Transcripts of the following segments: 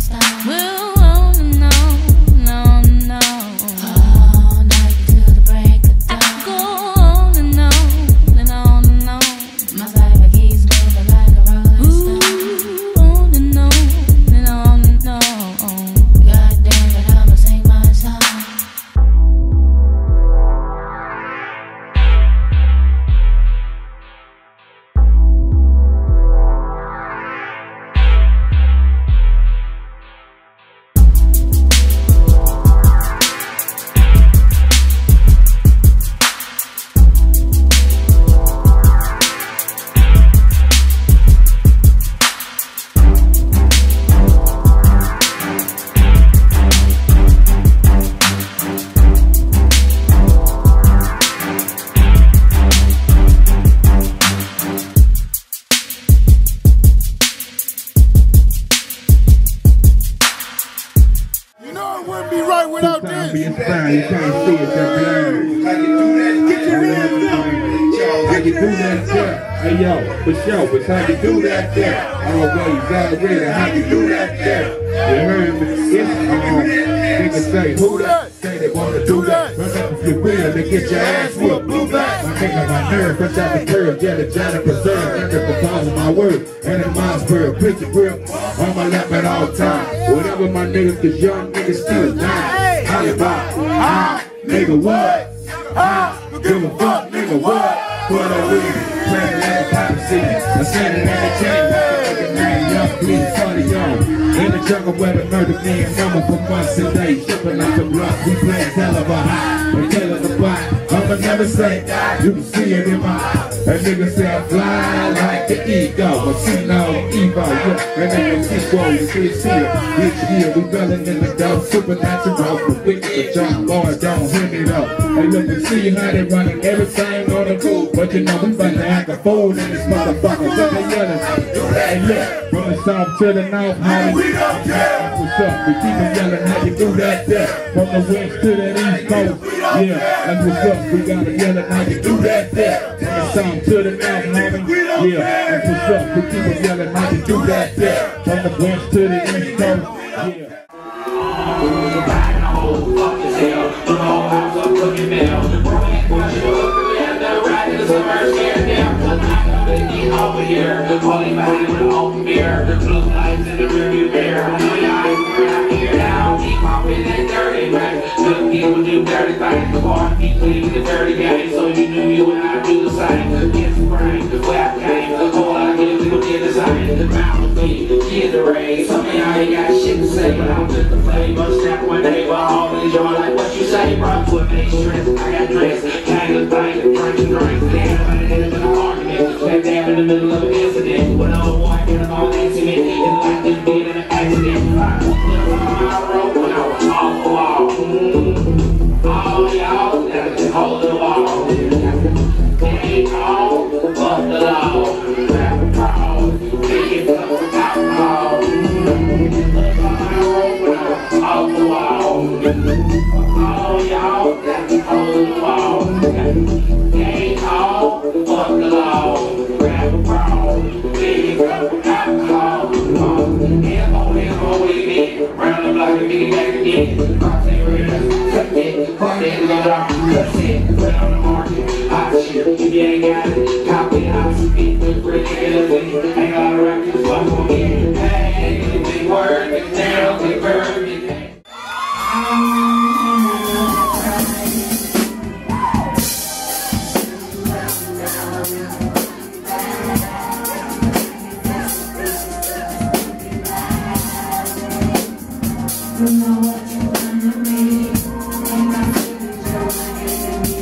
Hey yo, for sure, but how you do that there? Always already, how you do that there? You heard me? It's niggas say, who that? Say they wanna do that. Run up if you will, they get your ass whooped. Blue back. My nigga, my nerve, fresh out the curve, yeah, the giant preserve. Under the cause of my word, and in my spirit, picture grip on my lap at all times. Whatever my niggas, cause young niggas still dying. How you about? Nigga, what? Give a fuck, nigga, what? What are we? Playing like a pop city. I said it in the chamber. Young, please, party on. In the jungle where the murder man number for months and days. Shipping like a blunt. We playing hell of a high. And killing the bot. I'ma never say die. You can see it in my eyes. A nigga say I fly like the ego. But see no Evo. Yeah, and then the sequel. You see it here. Each year we belling in the dough. Supernatural. But with the jump boys don't hear me though. Hey look and see how they running everything on the move. But you know we about to act a fool in this motherfucker. So they yelling. Hey look. From the south to the north. We don't care. What's up? We keep on yelling how you do that there. From the west to the east coast. Yeah, that's what's up. We gotta yell how you do that there. From the south to the north, homie. Yeah, that's what's up. We keep on yelling how you do that there. From the west to the east coast. Yeah. Over here, holy body with an open beer, blue lights in the rearview mirror. I know y'all ain't out here now. Keep popping that dirty, man. Good people do dirty things. The bar keep playing the dirty game, so you knew you and I do the same. Get the brain, the where I came, the whole idea to go get the sign. The mouth of me, get the rain. Some of y'all ain't got shit to say, but I'm just the flavor. Snap my neighbor, all enjoy like what you say, bro. Put me stress, I got dressed, kind of thing, drinking drinks. Damn, I didn't have an argument. Back there in the middle of an incident, when I'm walking on accident, it's like this being an accident. I road when I was off the wall. All y'all, gotta just hold the wall. Ain't all, fuck the law. Grab a call, big up the alcohol. Off the wall. All y'all, gotta hold the wall. Ain't all, fuck the law. Grab a call, big up the alcohol. M.O. with me, round the block and make it back again. Fuck it, fuck that load off, cut it, put on the market. Hot shit, if you ain't got it, copy it, I'll speak with pretty good. Ain't got a record, fuck on me. Hey, big word, big down, big bird, big day. You know what you want to be, and I feel you're my enemy.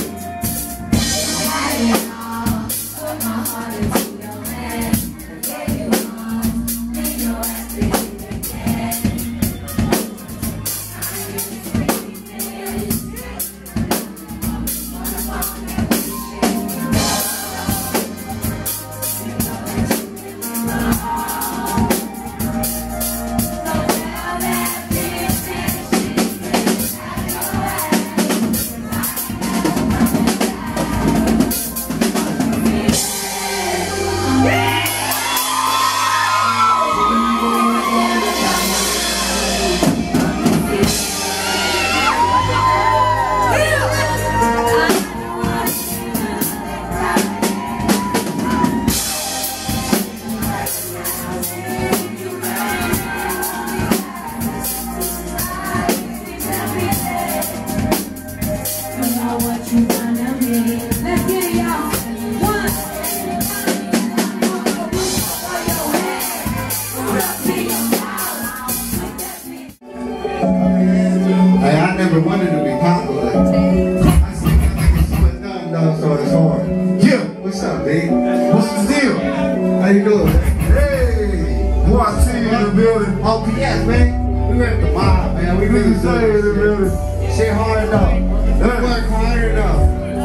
I all, put my heart into your hand. Yeah, you want, leave your ass busy again. I ain't sleeping. Wanna walk that shit. You know that you really wrong. So tell that bitch. never wanted to be popular. I see my niggas doing dumb though, so it's hard. Yeah, what's up, babe? What's the deal? How you doing? Hey, boy, I see you in the building. OPS, man. We ready to mob, man. We really say in the building. Shit hard enough. Work hard enough.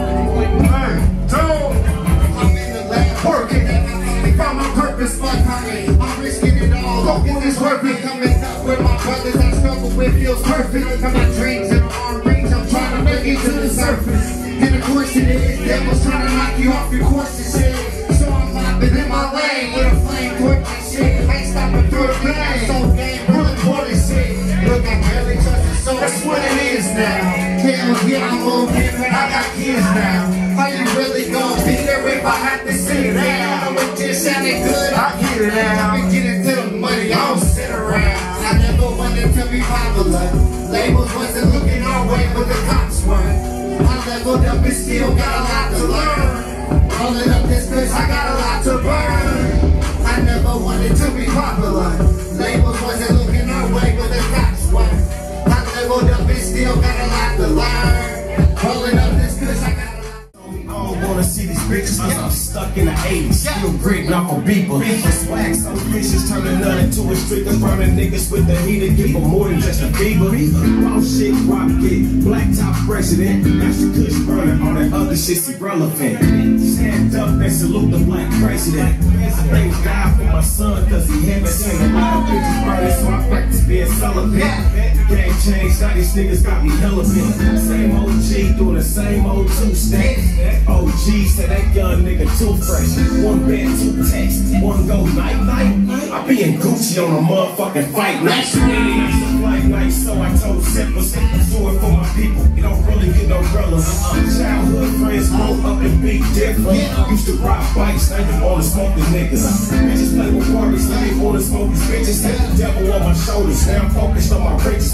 Hey, Joe. I'm in the lab working. Found my purpose, fuck honey. I'm risking it all. Look at this working. Coming up with my brothers I struggle with feels perfect. Got my dreams in arm reach. I'm trying to make it to the surface. And of course it is. Devil's trying to knock you off your course and shit. So I'm mopping in my lane with a flame torch and shit. Ain't stopping through the game. So game really for this shit. Look, I barely trust it, so that's what it is now. Hell yeah, I'm moving, but I got kids now. How you really gonna be there if I have to sit down? I know it just sounded good, I get it now. I be getting to the money, I don't sit around. I never wanted to be popular. Labels wasn't looking our way, but the cops were. I leveled up and still got a lot to learn. Rolling up this bitch, I got a lot to burn. I never wanted to be popular. Labels wasn't looking our way, but the cops were. I leveled up and still got a lot to learn. Rolling up this bitch, I got a lot. I don't wanna see these bitches cause I'm stuck in the 80s. Still gritting off a beeper. The swag so vicious, turning none into a streak of burning niggas with the heater. Give them more than just a fever. Raw shit, rock kid, black top president. Master Kush burning, all that other shit's irrelevant. Stand up and salute the black president. I thank God for my son cause he haven't seen a lot of bitches burning, so I practice being celibate. Game changed, now these niggas got me hella bent. Same OG doing the same old two-step. OG said that young nigga too fresh. One bed, two texts, one go night-night. I be in Gucci on a motherfucking fight night. It's a flight night, so I told Sippers, do it for my people. You don't really get no brothers. Childhood friends grow up and be different. Used to ride bikes, now you wanna smoke the niggas. Bitches play with Barbies, now they wanna smoke these bitches. Had the devil on my shoulders, now I'm focused on my riches.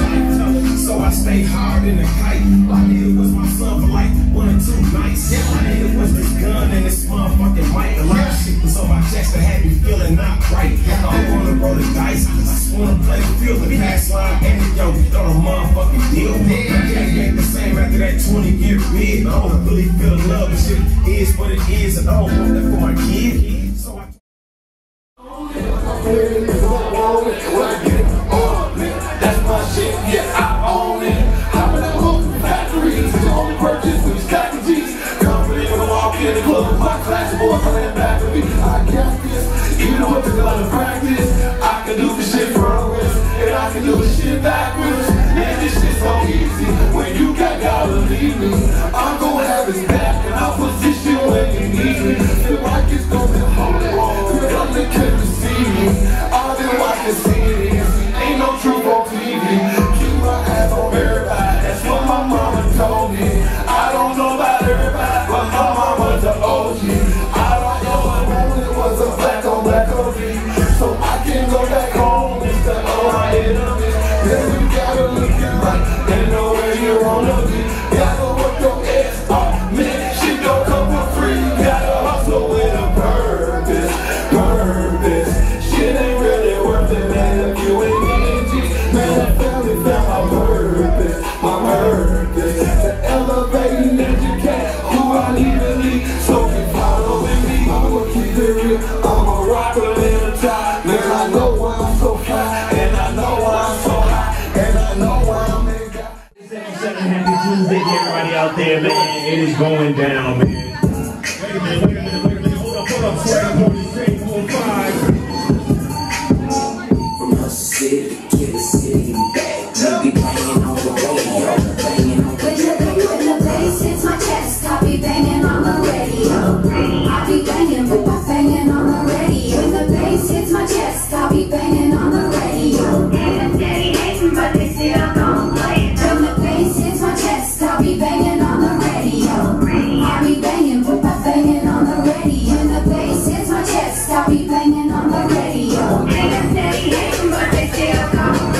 So I stay hard in the kite. Like it was my son for like 1 or 2 nights. My nigga was this gun and this motherfucking mic. A lot of shit was on my chest that had me feeling not right. I don't wanna roll the dice, I just wanna play the field, the pass line, and yo, throw the motherfucking deal. I can't make the same after that 20-year bid. I don't really feel love, and shit is what it is, and I don't want that for my kid. So I That's my shit, yeah, I own it. I'm in that local factory, it's the only purchase with strategies. Company when I walk in the club, my class boy playing back with me. I got this, even with the gun of practice. I can do the shit frontwards, and I can do the shit backwards. Man, this shit's so easy, when you got God to lead me. I'm gonna have his back, and I'll position when you need me. The mic is gonna be holding, come to come to see me. I've been watching series, ain't no truth on TV. Keep my eyes on everybody, that's what my mama told me. I don't know about everybody, but my mama's an OG. I don't know what it was a black on black OG. So I can go back home instead of my enemy. Then you gotta look it right and know where you wanna be. Gotta work your ass off, man, shit don't come for free. Gotta hustle with a purpose, purpose. Shit ain't really worth it, man, if you ain't energy. Man, I finally found my purpose, my purpose. To elevate and educate who I need to lead. So keep following me, I'ma keep it real. I'm a rocker in the top. Man, I know why I'm so fly, and I know why I'm so high, and I know why I'm in God. Happy Tuesday to everybody out there, man. It is going down, man. Wait a minute. Hold up. Swear I'm on the same 4-5. From hustle city to killer city and back. We be playing on the radio, banging on the radio. When the bass hits my chest, I be banging on the radio. I be banging, but I'm banging on the radio. When the bass hits my chest, I be banging on the radio. And steady hating, but they still gon' play. When the bass hits my chest, I be banging on the radio. I be banging, but I'm banging on the radio. When the bass hits my chest, I be banging on the radio. And steady hating, but they still gon' play.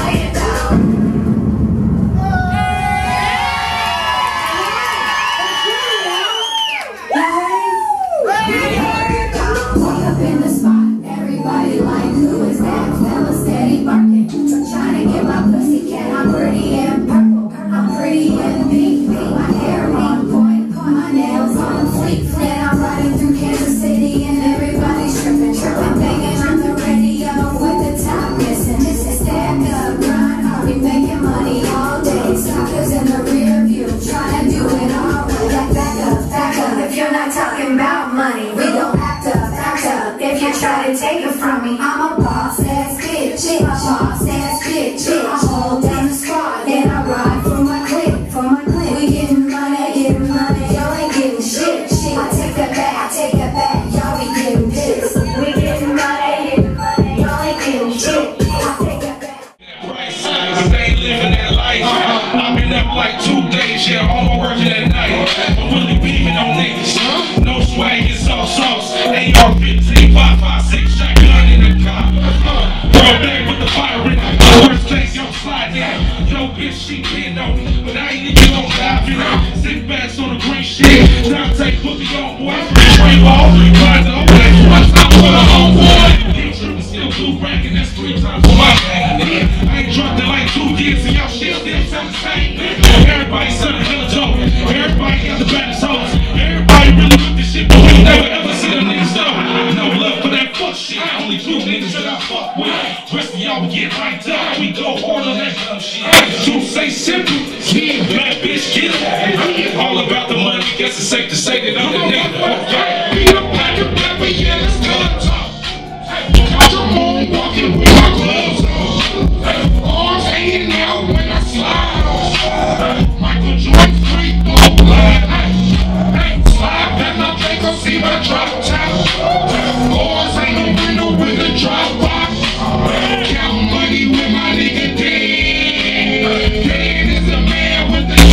take it from me. I'm a boss ass bitch, a boss ass bitch. I hold down the squad and I ride for my clique, for my clique. We getting money, y'all ain't getting shit. I take that back, y'all be getting this. We getting money, y'all ain't getting shit. I take that back. They living that life. I've been up like 2 days, yeah, all working at night. I'm really beaming on niggas. No swag, it's all sauce. AR-15, 5.56, shotgun in the car. Bro, back with the fire in the worst case, yo, slide down. Yo, bitch, she been on me, but I ain't even gon' dive in it. Sit back on the green shit. Now take boogie on, boy. Free ball, grind the open, that's one time for the homeboy. Ain't tripping, still do ranking, that's 3 times for my gang, nigga. I ain't dropped in like 2 years, and y'all shit still sound the same, nigga. Everybody son of hella dope. Everybody got the baddest hoes. Everybody really with this shit, but we never ever see them niggas though. No love for that fuck shit. Only 2 niggas that I fuck with. Rest of y'all get hyped up. We go hard on that dumb shit. You say simple, bad bitch get it. All about the money. Guess it's safe to say that I'm the nigga. We don't like a rapper, yeah, let's talk. I'm on walking with my gloves on. Arms hanging out when I slide on. Michael Jordan free throw blood. Slide back my drink, go see my drop top. Arms hanging window with a drop box. Count money with my nigga Dan. Dan is a man with the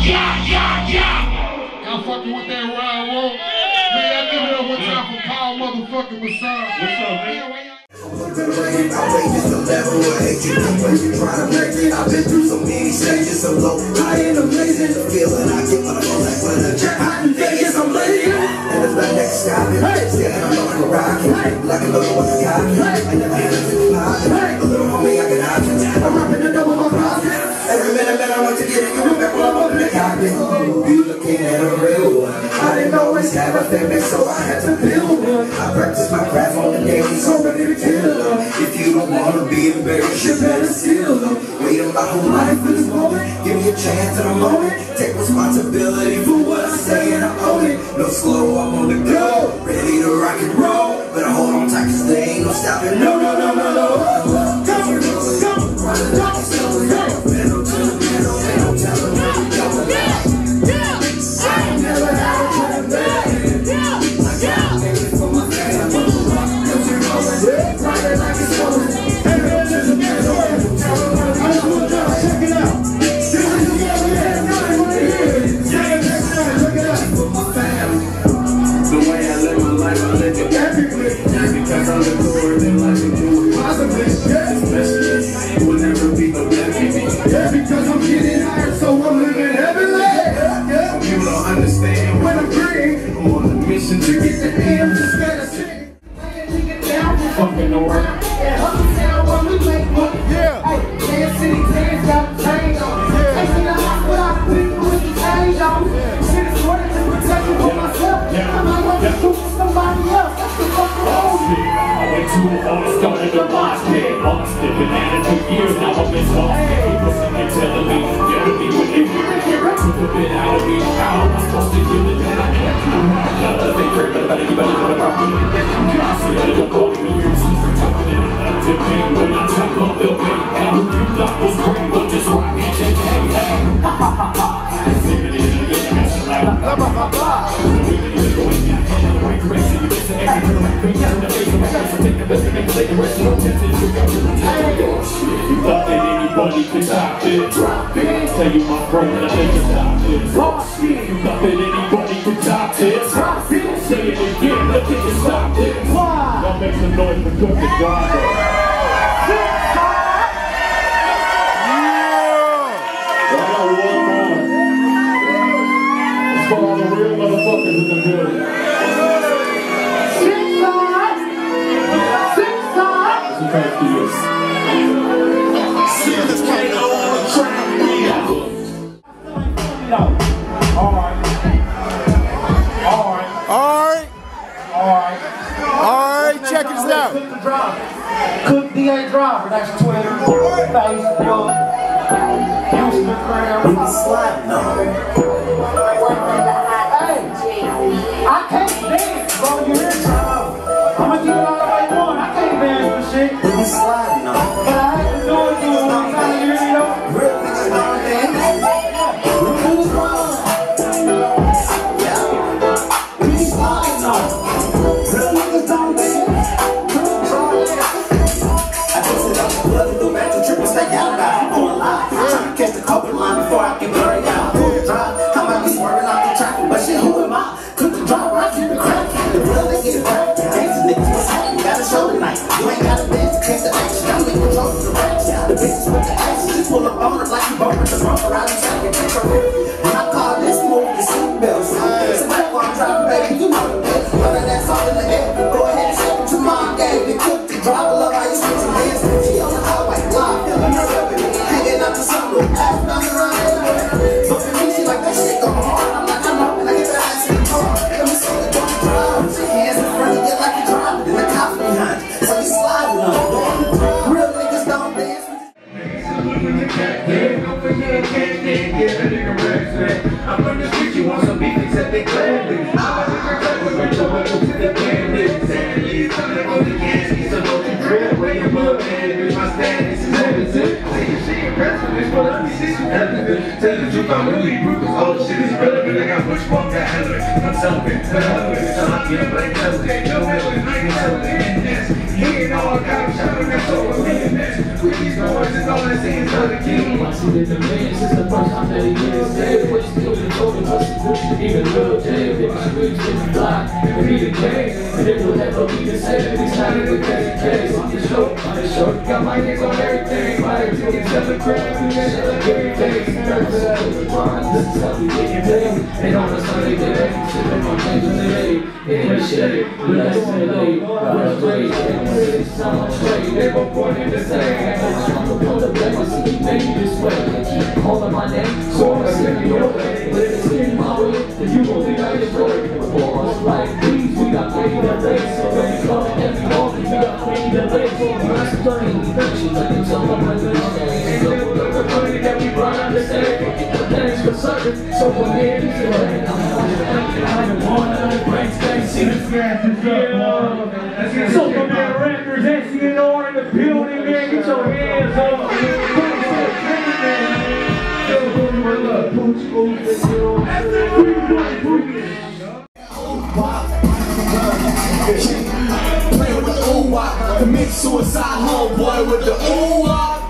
Y'all fucking with that rhyme roll? Man, I give it up one time for Paul motherfucking Masson. What's up, man? I've been through so many stages, so low, high and amazing. The feeling I get when I'm on that weather. Jackpot in Vegas, I'm blazing. And it's like next sky, still I'm on a rocket. Like a little one cocky. I never had a pocket. A little homie, I can option. I'm rapping the double my pocket. Every minute that I want to get it, you remember I'm up in the cockpit. You looking at a real one. I didn't always have a family, so I had to build one. I practice my craft on the daily, so ready to kill them. If you don't wanna be embarrassed, you better steal them. Waiting my whole life for this moment. Give me a chance in a moment. Take responsibility for what I say and I own it. No slow, I'm on the go. Ready to rock and roll. Better hold on tight cause there ain't no stopping. No, no, no, no, no. Because I'm getting higher, so I'm living heavenly. You don't understand when I'm free. I'm on a mission to get the air. I'm just gonna sing. Fucking around. Yeah. Hey, Kansas City fans got the chain on. Hey, in the hospital, I people with the change on. Shit is worth to protect you for myself. I'm not gonna do somebody else. That's the fucking whole shit. I went to the home, started the watch pit. Lost it, been at it 2 years, now I've been lost. People sitting telling me, get to me when they hear it. Took a bit out of me, how am I supposed to give it that I can't do? They pray, but I better keep it on the property. I see that it'll go to me, you're super talking in it. To me, when I talk on the way, and who you thought was great, but just rock it, hey, hey. Ha ha ha ha. Sing it in the good, it's like, blah blah blah blah. You're going down, you're going crazy, you listen to every girl, bring down the face of my house, and take the best and make the rest of the chances to go to the top. You thought that anybody could stop it? Drop it. Tell you my bro that I think you stop it. Lost it. You thought that anybody could stop it? Drop it. Say it again, I think you stop it. Why? Y'all make some noise for cooking driver. For all the real motherfuckers in the building. Six stars. It's a fact to you. Alright, check this out. Cook DA Driver, that's Twitter, Facebook, Instagram. We can slide now. Hey, I can't dance, bro. You're in trouble. I'm gonna get it all the way one. with the mental trip and stay out now. I'm going live. Trying to catch the couple line before I can burn out. Pull the drive, I might be swerving out the traffic, but shit, who am I? Took the driver, I keep it cracking. The real nigga get cracked. Gangsta niggas, what's happening? Got a show tonight. You ain't got a dance to catch the action. I'm in control of the racks. The bitches with the action, just pull up on her like you bumper the bumper. I just have to catch her. When I call this move, the seatbelts. Somebody while I'm driving, baby, you know the best. Run that ass all in the air. Go ahead and step into my game. They cook the driver, love how you switch your hands. She on the highway, live, feeling her rubbing. Hanging out the sunroof, ass bouncing around everywhere. Fucking me, she like that shit go hard. I'm like, I know, and I get that ass in the car. Let me see the don't drive. Put your hands in front of you like you're driving. And the cops behind you, so you sliding on it. Real niggas don't dance. I'm from the street, you want some beef, except they gladly. I'm a different type of bitch, I'm gonna put the bandit. Sadly, it's coming on the gas, he's a motion drill. Where your blood, man, bitch, my status is evident. Say your shit impressive, bitch, but let me see some evidence. Tell the truth, I'm really rude, cause all the shit is relevant. I got much more to handle it. I'm celibate, but I love it. So I'm getting black celibate, no villain, I can sell it in this. He ain't all I got, I'm shouting, that's all I'm in this. With these boys, it's all I see is other king. I see the demands, it's the first time that he is dead. But still been told him what's the good, even little Jay. If it's rich, if it's black, if he the king. And it will never be the same if he's not in the case. On the show, got my hands on everything. My activity, celebrate, we celebrate everything. This is how we get paid. And on a Sunday day, sipping my things in the day. In the shade, relax in the day, rush great. It's on straight, they were born in the same. I'm trying to pull the blame, I see you made me this way. Keep calling my name, so I'm sending your way. But if it's in my way, then you won't think I just work. For us like these, we got plenty to race. So when we come every morning, we got plenty to race. We're not starting, we actually let them tell them what they're saying. So we're the money that we run on the same. Thanks for serving, so we're here to say. I don't want to break space. See the grass is up. So come here, Raptors, SCNR in the building, man. Get your hands up. Playing with the ooh-wop, commit suicide, homeboy with the ooh-wop.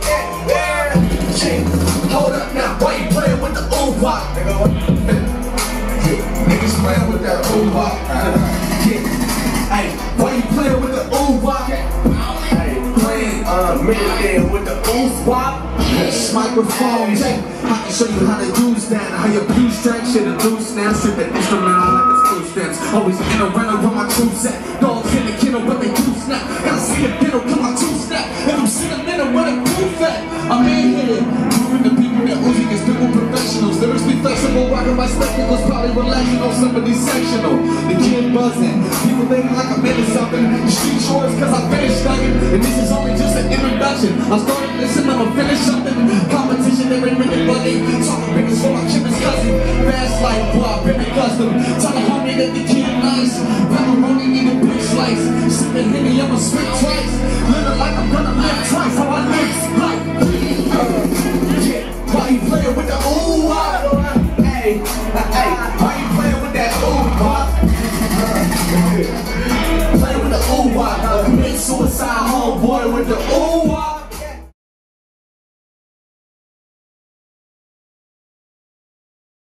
Hold up now, why you playing with the ooh-wop? Niggas playing with that ooh-wop. Hey, why you playing with the ooh-wop? Hey, playing minute with the ooh-wop. This microphone, I can show you how to use that. How you abuse track shit and do snaps. Shit the instrumental like it's two steps. Always in a runner with my true set. Dogs in the kennel with me two snap. Gotta see a middle, come my two snap. And I'm sentimental with a proof at. I'm in here. Moving the people that Uzi is people professionals. Lyrics be flexible, rocking my spectacles. Probably relaxing on somebody's sectional. The kid buzzing. People thinking like I'm into something. The street shorts cause I finished studying. And this is only just an introduction. I started listening, I'ma finish something. Competition every minute, buddy. Talking niggas for my Chip's cousin. Fast life, boy, I've been accustomed.